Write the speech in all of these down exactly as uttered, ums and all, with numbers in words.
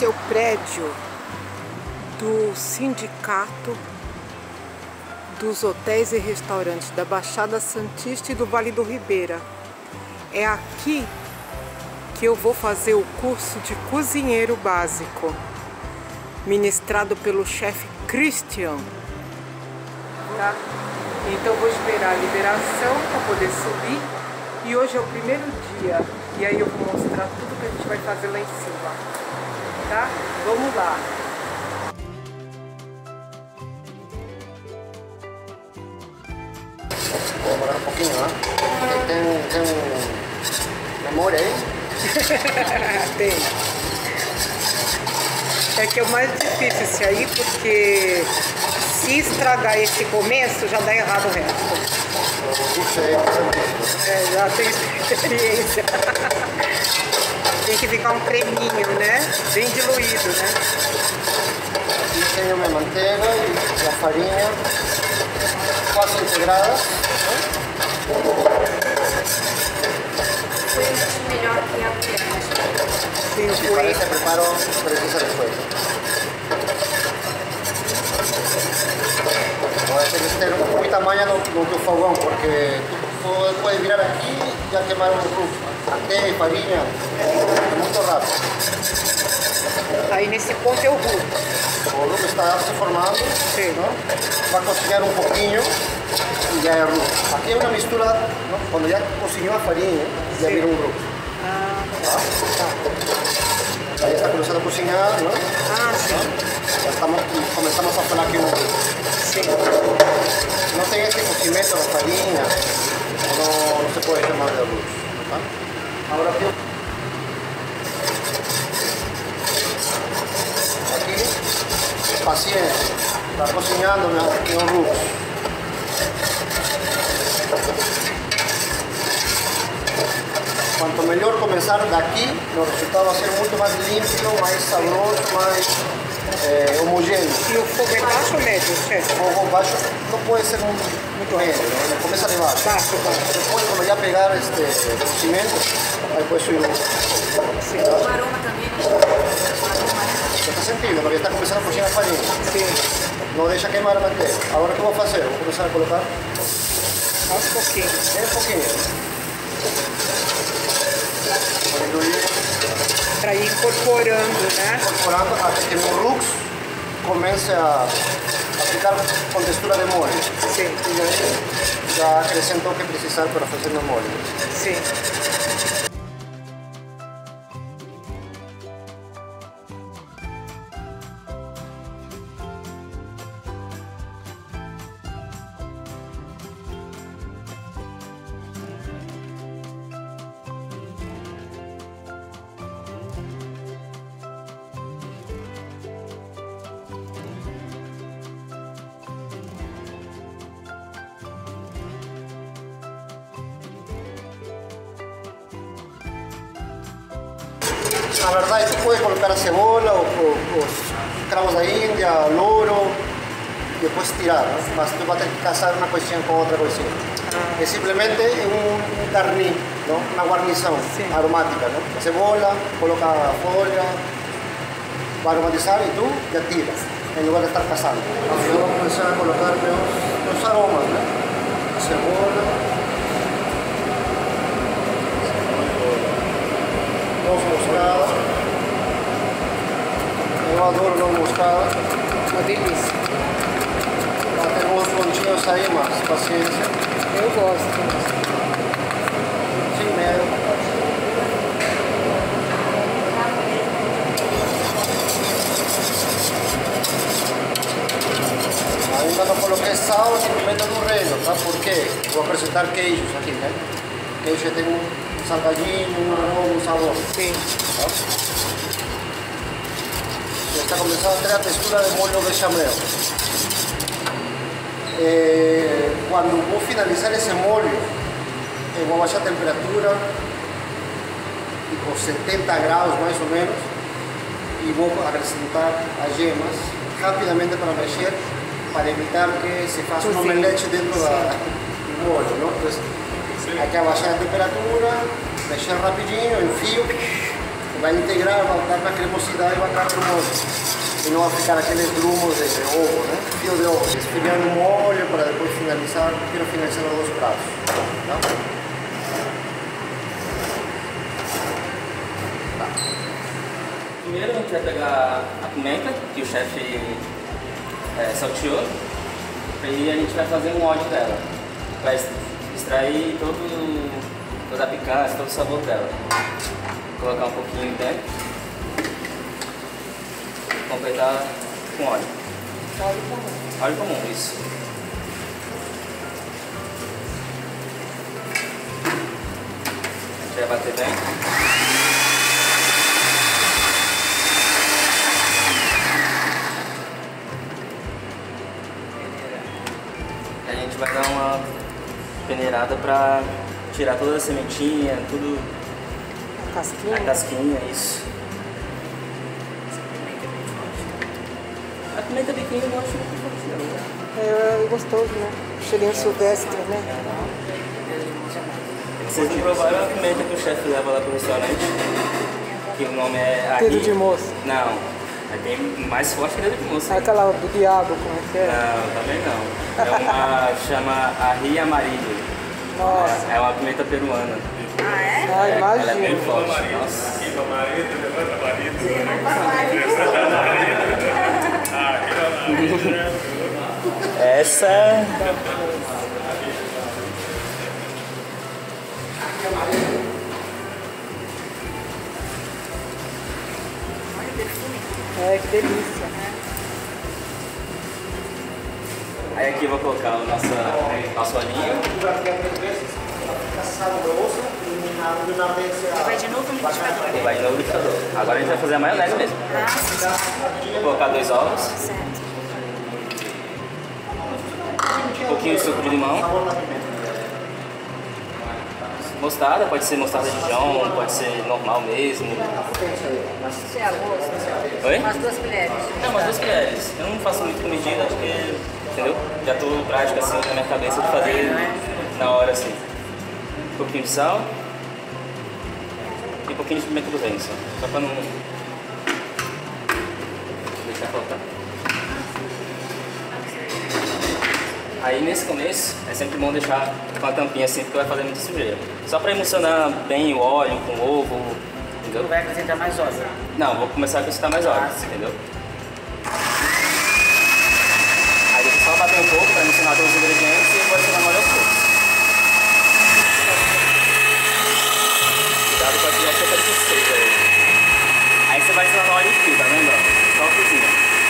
Esse é o prédio do Sindicato dos Hotéis e Restaurantes da Baixada Santista e do Vale do Ribeira. É aqui que eu vou fazer o curso de cozinheiro básico, ministrado pelo chefe Christian. Tá? Então vou esperar a liberação para poder subir. E hoje é o primeiro dia. E aí eu vou mostrar tudo que a gente vai fazer lá em cima. Tá? Vamos lá. Vou demorar um pouquinho, né? Tem, tem um memória aí? Tem. É que é o mais difícil esse aí, porque se estragar esse começo, já dá errado o resto. Puxa aí, é, já tem experiência. Tem que ficar um creminho, né? Bem diluído, né? Aqui tem uma manteiga e a farinha quase integrada. Foi melhor que a colher. Sim, Si foi. para ese preparo precisa después. Puedes tener mucha maña no, no tu fogón, porque tú puedes virar aquí y ya quemar un rufo. Até e farinha, é muito rápido. Aí nesse ponto eu rulo. O rufo está se formando, Sim. ¿no? Va a cocinar un poquinho y ya es rufo. Aquí hay una mistura, ¿no? Cuando ya cocinó a farinha, ya Sí. vira un rufo. Ah, tá. Ahí está comenzando a cocinar, ¿no? Ah, sim. Ya estamos, comenzamos a falar que un rufo. Sim. No tem esse cocimento da farinha, não, não se pode chamar de arroz. Tá? Agora aqui, aqui, paciência, está cozinhando no arroz. Quanto melhor começar daqui, o resultado vai ser muito mais limpo, mais saboroso, mais é, homogêneo. E o fogo é baixo ou médio, chefe? O fogo baixo não pode ser muito, muito médio, né? Começa de baixo. Baixo, baixo. Depois, quando já pegar este cocimento, aí pode subir um. Sim. O aroma também, né? O aroma, né? Você está sentindo, porque está começando a cozinhar a farinha. Sim. Não deixa queimar a manteiga. Agora o que eu vou fazer? Vou começar a colocar Aos pouquinhos. bem pouquinho. Vou diluir, Para ir incorporando, né? incorporando até que no rux comece a, a ficar com textura de molho. Sim. E aí já acrescento o que precisar para fazer no molho. Sim. Na verdade, tu pode colocar a cebola, o, o, os cravos da Índia, louro, e depois tirar, né? Mas tu vai ter que casar uma coisinha com outra coisinha. É simplesmente um garni, não? Uma guarnição Sim. aromática, não? A cebola, coloca a folha, vai aromatizar e tu já tira, em lugar de estar casando. Agora vou começar a colocar meus, meus aromas, né? A cebola. Noz moscada. Eu adoro noz moscada. Uma delícia. Já tem uns pontinhos aí, mas paciência. Eu gosto. Sim, meio. Ainda não coloquei sal e pimenta do reino, tá? Por quê? Vou acrescentar queijos aqui, né? Queijo tem um salgadinho, um aroma, um sabor. Sim. Tá? Já está começando a ter a textura de molho bechamel. É, quando vou finalizar esse molho, eu vou baixar a temperatura tipo setenta graus mais ou menos e vou acrescentar as gemas rapidamente para mexer, para evitar que se faça um omelete dentro da, do molho, não? Então, aqui abaixar a temperatura, mexer rapidinho, enfio, vai integrar, vai dar uma cremosidade e vai ficar cremoso. E não vai ficar aqueles grumos de, de ovo, né? Fio de ovo. Esfriar no molho para depois finalizar. Quero finalizar os dois pratos. Tá? Primeiro a gente vai pegar a pimenta que o chefe é, salteou. E a gente vai fazer um óleo dela. Vai extrair todo, toda a picância, todo o sabor dela. Vou colocar um pouquinho dentro. Completar com óleo. Óleo comum. Óleo comum, isso. A gente vai bater bem. A gente vai dar uma peneirada pra tirar toda a sementinha, tudo. A casquinha? A casquinha, isso. A pimenta biquinho eu não acho muito forte, não. É, é gostoso, né? Cheirinho silvestre, né? Vocês não provaram a pimenta que o chefe leva lá pro restaurante? Que o nome é... Dedo de moço. Não. Tem mais forte que dedo de moço. Aquela do diabo, como é que é? Não, também não. É uma... chama Ají Amarillo. Nossa. É uma pimenta peruana. Ah, é? Ah, É, imagina. ela é bem forte. Nossa. Viva marido, levanta marido. Essa... É, que delícia. Aí aqui eu vou colocar o nosso, nosso olhinho. Vai de novo no liquidificador. E vai de novo no liquidificador. Agora a gente vai fazer a maionese mesmo. Ah, sim, sim. Vou colocar dois ovos, Certo. um pouquinho de suco de limão. Mostarda, pode ser mostarda de Dijon, pode ser normal mesmo. Isso é arroz. Oi? Umas duas colheres. Não, umas duas colheres. Eu não faço muito com medida porque, entendeu? Já tô prático assim na minha cabeça de fazer na hora assim. Um pouquinho de sal e um pouquinho de pimenta do reino, só, só pra não deixar faltar. Aí nesse começo é sempre bom deixar com a tampinha assim porque vai fazer muita sujeira. Só pra emulsionar bem o óleo com o ovo, entendeu? Não vai acrescentar mais óleo. Não, vou começar a acrescentar mais óleo, entendeu? Aí deixa só bater um pouco para misturar todos os ingredientes e vou adicionar óleo aos poucos. Cuidado com a criança que é seca aí. Aí você vai adicionar óleo frio, tá vendo? Só o cozinha.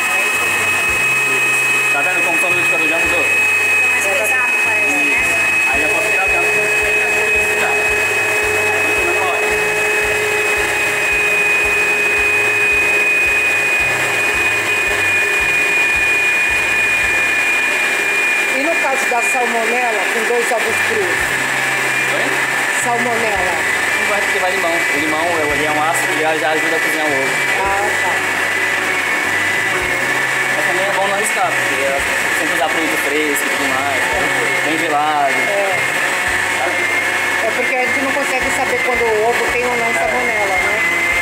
Tá vendo como o som do liquidificador já mudou? Mais pesado, parece, né? Aí já posso tirar o tempo para já. Aí vou adicionando óleo. E no caso da salmonela, com dois ovos crus? Oi? Salmonela. Não vai porque vai limão. O limão ele é um ácido e já ajuda a cozinhar o ovo. Ah, tá. Mas também é bom não arriscar, porque sempre usar produto fresco e tudo mais, né? Bem gelado. É. É porque a gente não consegue saber quando o ovo tem ou não salmonela, né?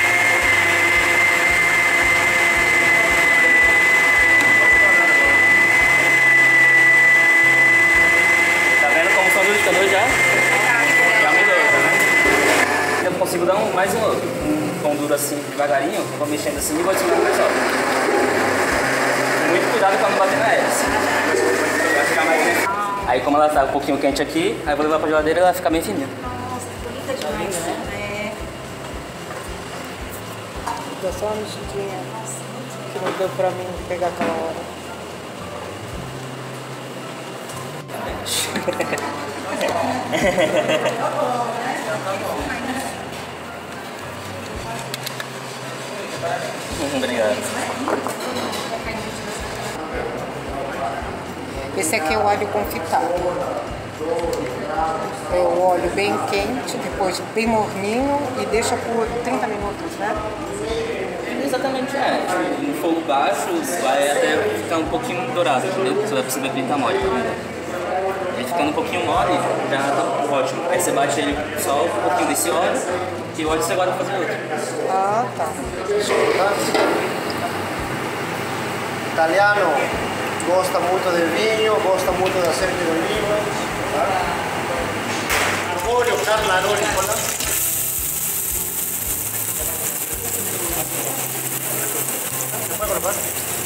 Tá vendo como o som do liquidificador já, já mudou, tá vendo? Eu consigo dar um, mais um, um pão duro assim, devagarinho, eu vou mexendo assim e vou adicionando mais óleo. Muito cuidado pra não bater na hélice. Vai ficar mais quente. Aí como ela tá um pouquinho quente aqui, aí eu vou levar pra geladeira e ela vai ficar bem fininha. Nossa, bonita demais, né? Dá só uma mexidinha que não deu pra mim pegar aquela hora. Obrigado. Esse aqui é o alho confitado. É o óleo bem quente, depois bem morninho e deixa por trinta minutos, né? Exatamente, é. Tipo, no fogo baixo vai até ficar um pouquinho dourado, entendeu? Você vai perceber que ele tá mole. Ele ficando um pouquinho mole, já tá ótimo. Aí você bate ele só um pouquinho desse óleo E hoje você guarda fazer outro. Ah, tá. Italiano gosta muito de vinho, gosta muito de azeite de oliva. Arborio, Carla Arónicola. ¿Se puede colocar?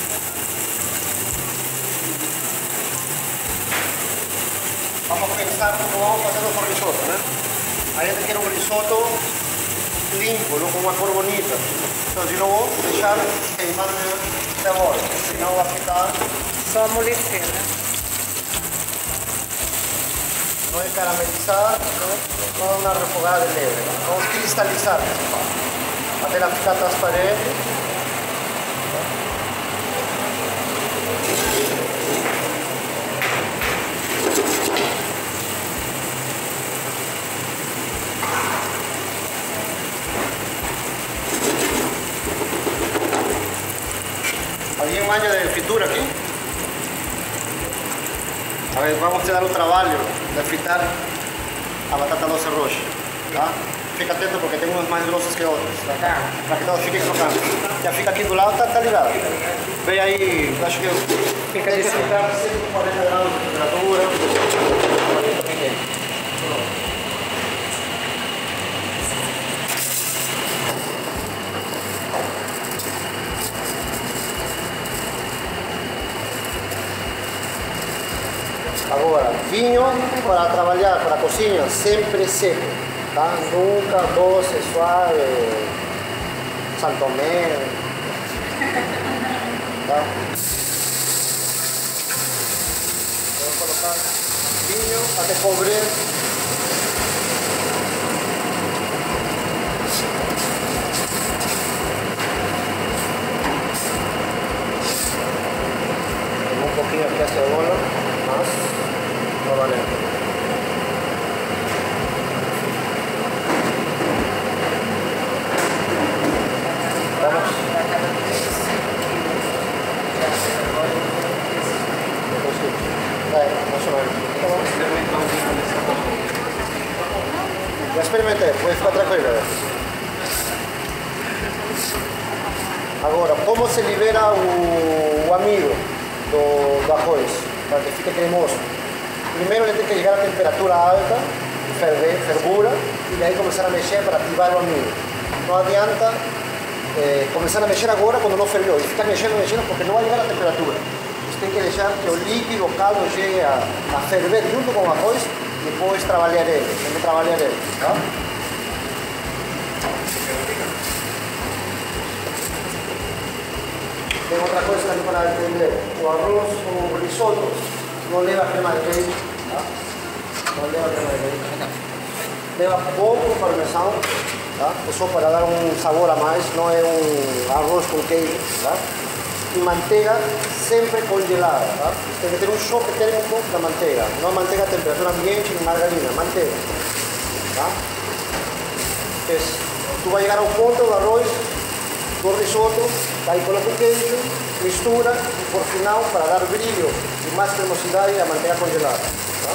Vamos a pensar cómo vamos a hacerlo con risotto, ¿no? A gente quiere un risotto limpo, ¿no? Con una cor bonita. Entonces yo no voy a dejar queimando el sabor, sino va a quitar. Só amolecer, né? No es caramelizar, ¿no? No una refogada de leve, ¿no? Vamos a cristalizar, hasta la ficar transparente. ¿Alguien baño de fritura aquí? A ver, vamos a dar un trabajo de fritar a batata doce roxa, tá? Fica atento porque tem umas mais grossas que outras, tá? Para que não fique crocante. Já fica aqui do lado, tá, tá ligado? Vem aí, acho que fica de fritar cento e quarenta graus de temperatura. Agora, vinho para trabalhar, para a cozinha, sempre seco, tá? Nunca doce, suave, Santomé, tá? Vou colocar vinho até cobrir. Um pouquinho aqui a cebola, mas no vale. Vamos. Vai, mais ou menos. Tá bom. Já experimentei, pode ficar tranquilo. Agora, como se libera o, o amido do, do arroz, para que fique cremoso? Primero le tiene que llegar a temperatura alta, ferver, fervura, y de ahí comenzar a mexer para activar o amido. No adianta eh, comenzar a mexer agora cuando no fervió, y ficar mexendo, mexendo, porque no va a llegar a temperatura. Usted tiene que dejar que el líquido, o caldo, llegue a, a ferver junto con el arroz, y después trabajar él, tem que trabajar él, ¿tá? Tem outra coisa também para entender, o arroz, o risotto, não leva crema de queijo, tá? Não leva crema de queijo. Leva pouco parmesão, tá? É só para dar um sabor a mais, não é um arroz com queijo, tá? E manteiga sempre congelada, tá? Tem que ter um choque térmico da manteiga, não manteiga a temperatura ambiente nem margarina, manteiga, tá? Então, tu vai chegar ao ponto do arroz, do risotto, aí coloca o queijo, mistura e por final, para dar brilho e mais cremosidade, a manteiga congelada. Tá?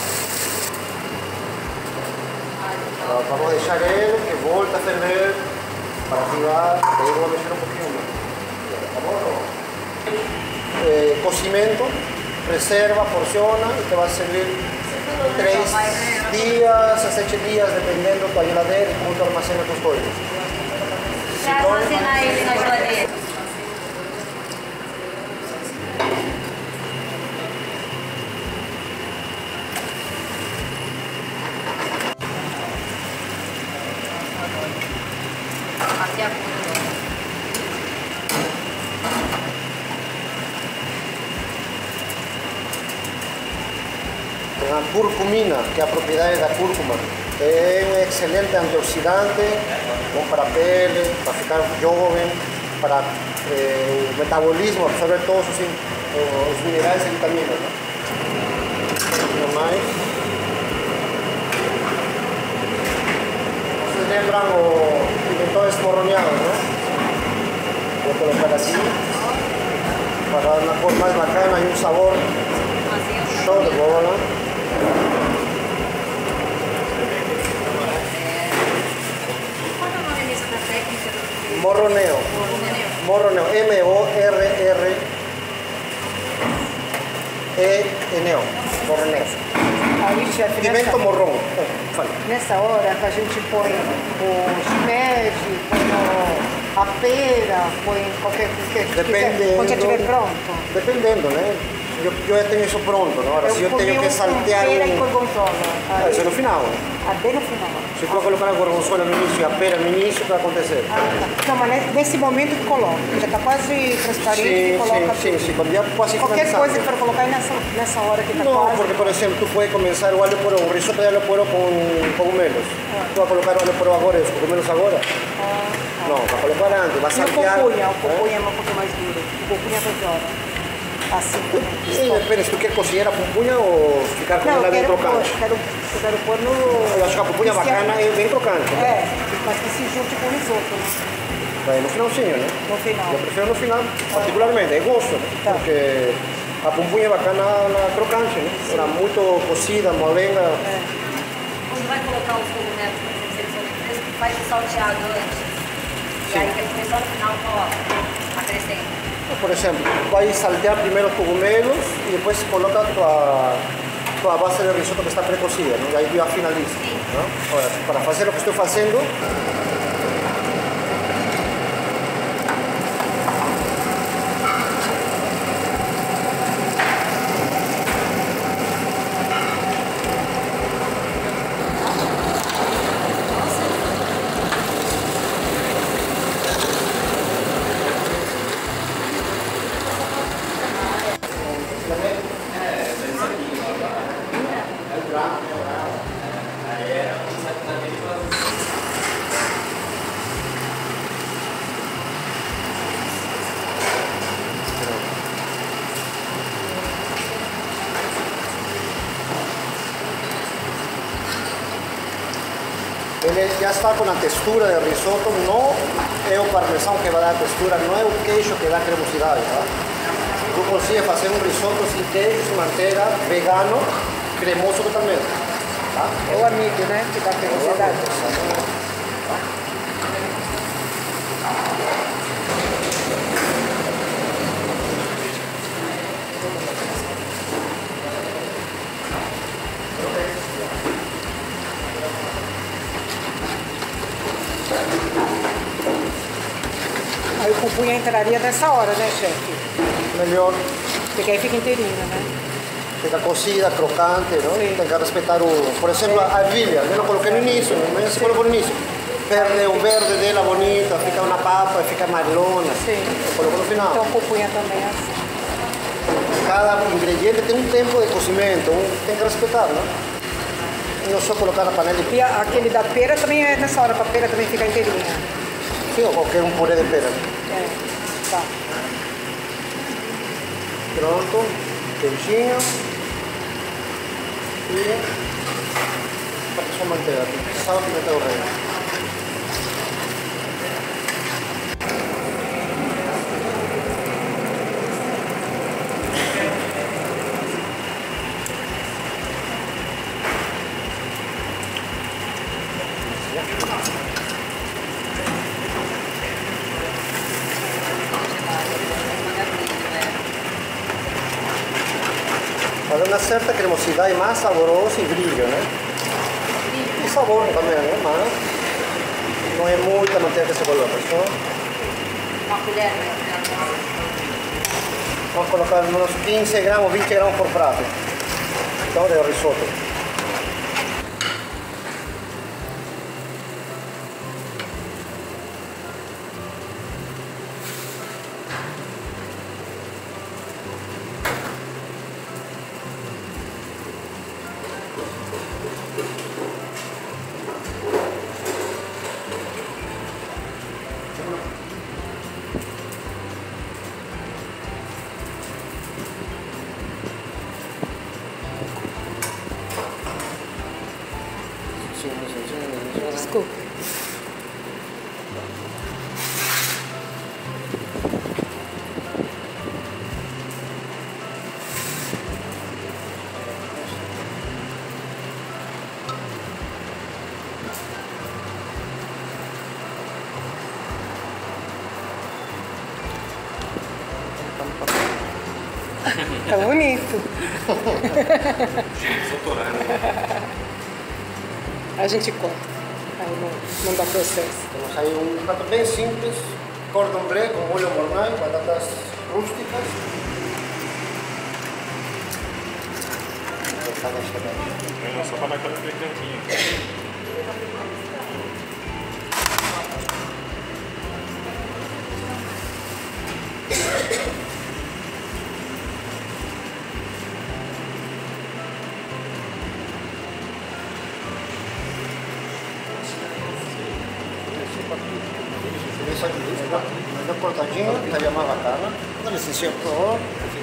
Então, vamos deixar ele que volta a ferver para ativar, aí vou mexer um pouquinho mais. Tá bom? Eh, cocimento, reserva, porciona e te vai servir três dias a sete dias, dependendo da tua geladeira e como tu armazena tus coisas. Pra armazenar ele na geladeira. Aqui a Tem a curcumina, que é a propriedade da cúrcuma. É um excelente antioxidante, bom para a pele, para ficar jovem, para eh, o metabolismo, absorver todos os, os minerais e vitaminas. Não mais. Vocês lembram o pimentão esmorronhado, não? Vou colocar aqui, para dar uma cor mais bacana e um sabor show de bola. Morroneo, M O R R E N O, Morroneo. Aí, chefe, Pimento nessa, morrão. É, fala. nessa hora que a gente põe o shimeji, põe o, a pera, põe qualquer coisa que Dependendo. quando já estiver pronto. Dependendo, né? Eu, eu já tenho isso pronto, né? Agora, Eu se eu comi tenho que um saltear com pera e um... gorgonzola. Ah, isso é no final. Ah, bem no final. Se tu colocar a gorgonzola no início e a pera no início, o que vai acontecer? Ah, tá. Não, mas nesse momento que coloca. Já está quase transparente Sim, e coloca sim, sim, tudo. sim, quando já quase Qualquer finalizando. coisa que for colocar aí nessa, nessa hora que está No, quase. porque por exemplo, tú puedes comenzar o alho poró, un risotto de alho poró con cogumelos. Tú vas a colocar o alho poró agora e os cogumelos agora? Ah, Não, vai colocar antes, vai e o saltear. pupunha, o pupunha é um pouco mais duro. O pupunha é melhor. Assim também. Sim, depende, se tu quer cozinhar a pupunha ou ficar com Não, ela eu bem quero pôr, crocante. quero, eu quero pôr no... Eu acho que a pupunha que se- bacana é bem crocante. Né? É, mas que se junte com o risoto, né? Vai no finalzinho, né? No final. Eu prefiro no final, particularmente, é gosto, né? Tá. Porque a pupunha é bacana na crocante, né? Era muito cozida, molenga. É. Quando vai colocar os cogumelos, por exemplo, se eles são frescos, faz o salteado antes. E aí depois só no final coloca, acrescenta. Por exemplo, vai saltear primeiro os cogumelos e depois coloca a tua, tua base de risoto que está precocida, né? E aí já finaliza. Né? Olha, para fazer o que estou fazendo, ele já está com a textura do risoto, não é o parmesão que vai dar a textura, não é o queijo que dá cremosidade, tá? Tu consegues fazer um risoto sem queijo, sem manteiga, vegano, cremoso totalmente, tá? É o amido, né? Que dá cremosidade. Aí o pupunha entraria nessa hora, né, chefe? Melhor, Porque aí fica inteirinho, né? fica cozida, crocante, não? Sim. Tem que respeitar o... Por exemplo, a ervilha, eu não coloquei no início, não se colocou no início. Perde o verde dela bonita, fica uma papa, fica marrona. Sim. Eu coloco no final. Então o pupunha também é assim. Cada ingrediente tem um tempo de cozimento, um, tem que respeitar, não? Não só colocar na panela e E a- aquele da pera também é nessa hora, para a pera também ficar inteirinha. sim, ou qualquer um purê de pera. É, tá. Pronto, queijinho e só manteiga aqui, sal e pimenta do reino. Para dar uma certa cremosidade mais saborosa e brilho, né? E sabor também, né? Mas não é muita manteiga que se coloca, só Uma colher, né? vamos colocar uns quinze gramas, vinte gramas por prato. Então, de risoto. Desculpa. Tá bonito. A gente corta, aí não, não dá processo. Temos aí um prato bem simples, cordon bleu com molho mornay, batatas rústicas. É só para dar aquela picantinha. Isso aqui, mas cortadinho, estaria mais bacana. Dá licença, por favor.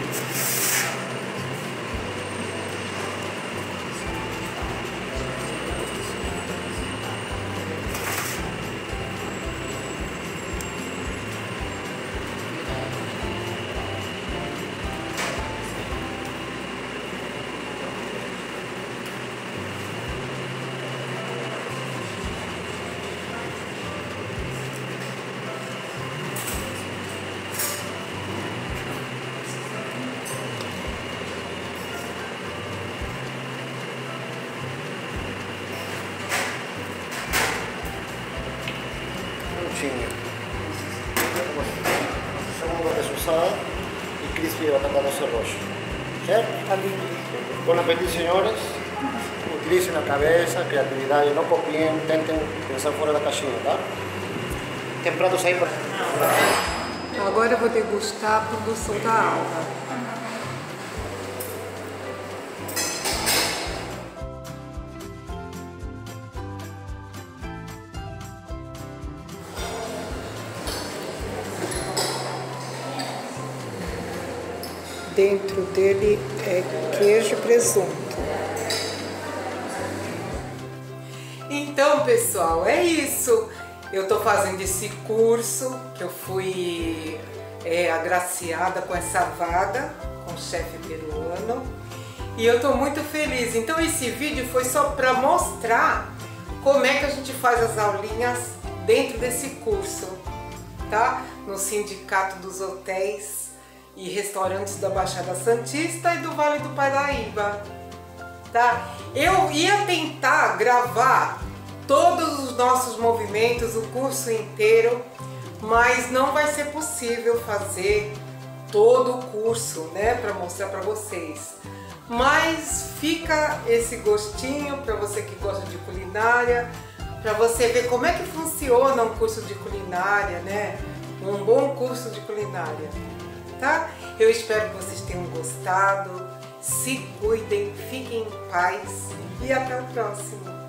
Segunda desusada e crispy de batata doce roxa. Certo? Bom apetite, senhores. Utilicem a cabeça, a criatividade, não copiem, tentem pensar fora da caixinha, tá? Tem pratos aí para... Agora eu vou degustar a produção da Alva. Dentro dele é queijo e presunto. Então, pessoal, é isso. Eu tô fazendo esse curso, que eu fui é, agraciada com essa vaga, com o chefe peruano. E eu tô muito feliz. Então esse vídeo foi só para mostrar como é que a gente faz as aulinhas dentro desse curso, tá? No Sindicato dos Hotéis e Restaurantes da Baixada Santista e do Vale do Paraíba, tá? Eu ia tentar gravar todos os nossos movimentos, o curso inteiro, mas não vai ser possível fazer todo o curso, né, para mostrar para vocês. Mas fica esse gostinho para você que gosta de culinária, para você ver como é que funciona um curso de culinária, né? Um bom curso de culinária, tá? Eu espero que vocês tenham gostado. Se cuidem, fiquem em paz e até o próximo.